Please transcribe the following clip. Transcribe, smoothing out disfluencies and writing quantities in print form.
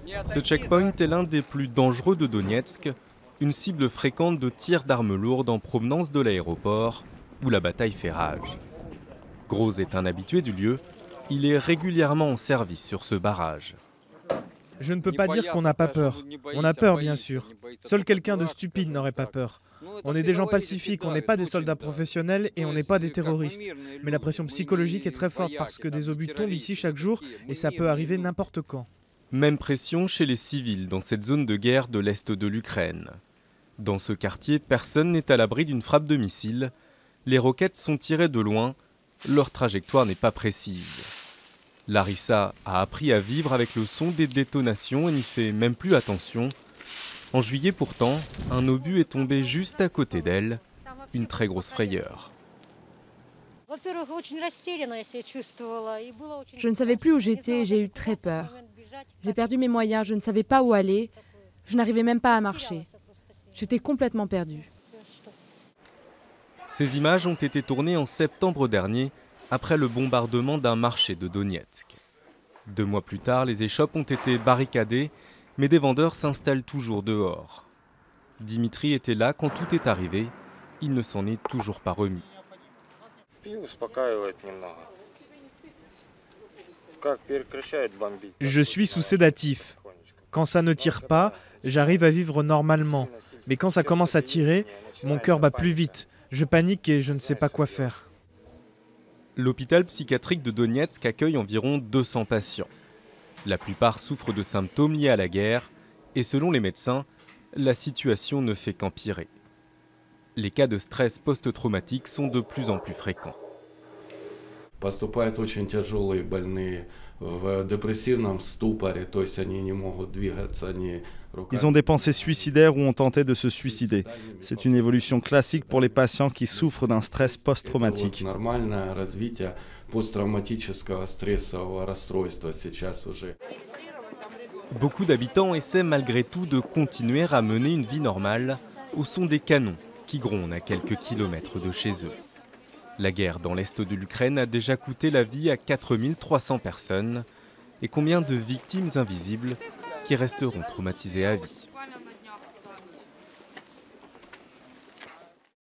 Ce checkpoint est l'un des plus dangereux de Donetsk, une cible fréquente de tirs d'armes lourdes en provenance de l'aéroport, où la bataille fait rage. Groz est un habitué du lieu, il est régulièrement en service sur ce barrage. Je ne peux pas dire qu'on n'a pas peur. On a peur, bien sûr. Seul quelqu'un de stupide n'aurait pas peur. On est des gens pacifiques, on n'est pas des soldats professionnels et on n'est pas des terroristes. Mais la pression psychologique est très forte parce que des obus tombent ici chaque jour et ça peut arriver n'importe quand. Même pression chez les civils dans cette zone de guerre de l'Est de l'Ukraine. Dans ce quartier, personne n'est à l'abri d'une frappe de missile. Les roquettes sont tirées de loin, leur trajectoire n'est pas précise. Larissa a appris à vivre avec le son des détonations et n'y fait même plus attention. En juillet pourtant, un obus est tombé juste à côté d'elle, une très grosse frayeur. Je ne savais plus où j'étais et j'ai eu très peur. J'ai perdu mes moyens, je ne savais pas où aller, je n'arrivais même pas à marcher. J'étais complètement perdue. Ces images ont été tournées en septembre dernier, après le bombardement d'un marché de Donetsk. 2 mois plus tard, les échoppes ont été barricadées, mais des vendeurs s'installent toujours dehors. Dimitri était là quand tout est arrivé, il ne s'en est toujours pas remis. Je suis sous sédatif. Quand ça ne tire pas, j'arrive à vivre normalement. Mais quand ça commence à tirer, mon cœur bat plus vite. Je panique et je ne sais pas quoi faire. L'hôpital psychiatrique de Donetsk accueille environ 200 patients. La plupart souffrent de symptômes liés à la guerre et selon les médecins, la situation ne fait qu'empirer. Les cas de stress post-traumatique sont de plus en plus fréquents. Поступают очень тяжелые больные в депрессивном ступоре, то есть они не могут двигаться, они руками. Ils ont des pensées suicidaires ou ont tenté de se suicider. C'est une évolution classique pour les patients qui souffrent d'un stress post-traumatique. Нормальное развитие посттравматического стрессового расстройства сейчас уже. Beaucoup d'habitants essaient malgré tout de continuer à mener une vie normale au son des canons qui grondent à quelques kilomètres de chez eux. La guerre dans l'Est de l'Ukraine a déjà coûté la vie à 4300 personnes. Et combien de victimes invisibles qui resteront traumatisées à vie.